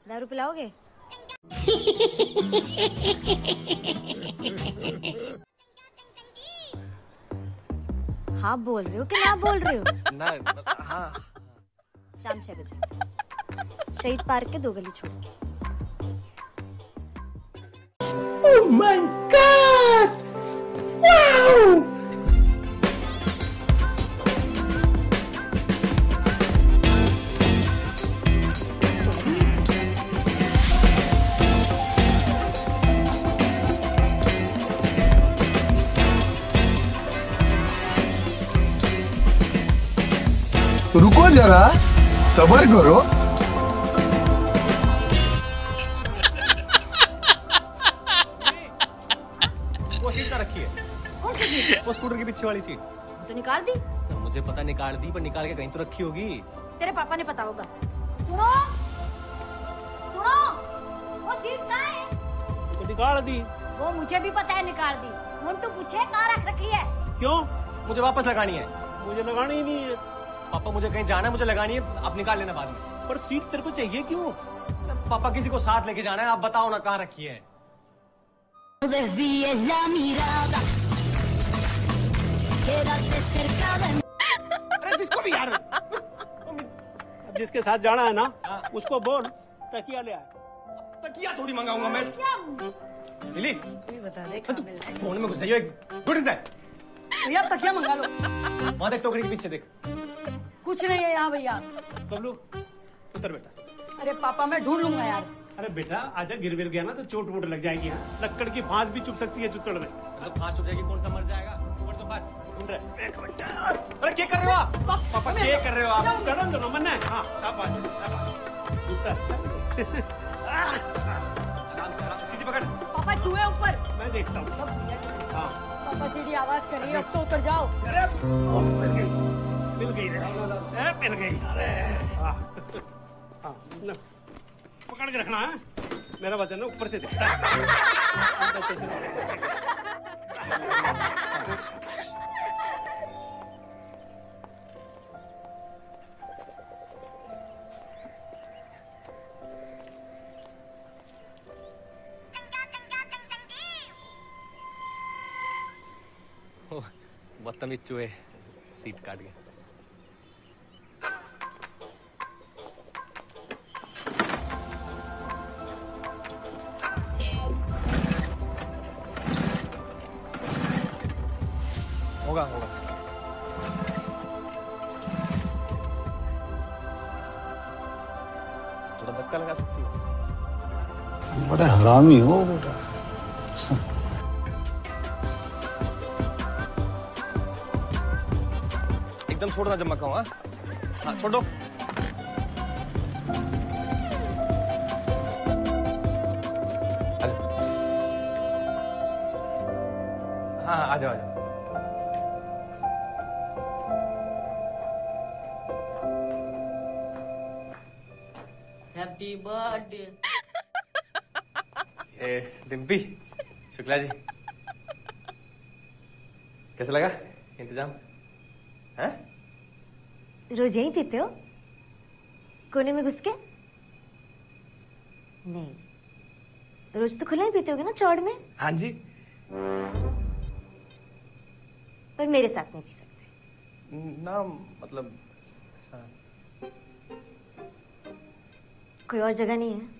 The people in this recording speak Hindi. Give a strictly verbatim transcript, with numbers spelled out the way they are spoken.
दारू पिलाओगे? हाँ बोल रहे हो कि ना बोल रहे हो? ना, हाँ। शाम छह बजे शहीद पार्क के दो गली छोड़ के। Oh my God! Wow! रुको जरा, सब्र करो। वो सीट कहाँ रखी है? कौन सी सीट? वो स्कूटर की पीछे वाली सीट। तो निकाल दी। तो मुझे पता निकाल दी, पर निकाल के कहीं तो रखी होगी। तेरे पापा ने पता होगा। सुनो, सुनो, वो सीट कहाँ है? तो निकाल दी। वो मुझे भी पता है, निकाल दी। मोन्टू पूछे कहाँ रख रखी है? क्यों? मुझे वापस लगानी है। मुझे लगानी ही नहीं है। पापा मुझे कहीं जाना है, मुझे लगानी है, आप निकाल लेना बाद में। पर सीट तेरे को चाहिए क्यों? पापा किसी को साथ लेके जाना है, आप बताओ ना कहाँ रखी है। अरे जिसको भी यार, अब जिसके साथ जाना है ना, उसको बोल तकिया ले आए। तकिया थोड़ी मंगाऊंगा मैं। सिली, बता दे फोन में घुस जाइयो। Good is that? भैया तकिया मंगा लो। वहाँ देख, टोकरी के पीछे देख। कुछ नहीं है यहाँ भैया। बबलू उतर बेटा। अरे पापा मैं ढूंढ लूंगा यार। अरे बेटा आजा, गिर गिर गया ना तो चोट वोट लग जाएगी। हाँ? लक्कड़ की फांस भी चुभ सकती है चुत्तड़ में। मतलब फांस चुभ जाएगी, कौन सा मर जाएगा? ऊपर तो बस ढूंढ रहे। एक मिनट। अरे क्या कर रहे हो आप? पापा क्या कर रहे हो आप? कदम दोनों मन है। हाँ शाबाश शाबाश। उतर। आराम से, आराम से, सीधी पकड़। पापा चूहे ऊपर। मैं देखता हूँ। हाँ पापा सीधी आवाज कर रही है, अब तो उतर जाओ। अरे मिल गई, मिल गई रे, मिल गई। अरे हाँ हाँ, पकड़ के रखना है। मेरा वजन ना ऊपर से दिखता है। बदतमीज चूहे सीट काट गए। होगा होगा। थोड़ा धक्का लगा सकती हो। बड़ा हरामी हो बेटा। एकदम छोड़ना जब मैं कहूँ। हाँ हाँ छोड़ दो। हाँ आ जाओ आ जाओ। Happy birthday. ए डिम्पी, शुक्ला जी, कैसा लगा इंतजाम? हैं? रोज यही पीते हो कोने में घुस के? नहीं, रोज तो खुला ही पीते होगे ना चौड़ में। हाँ जी। पर मेरे साथ नहीं पी सकते ना, मतलब कोई और जगह नहीं है?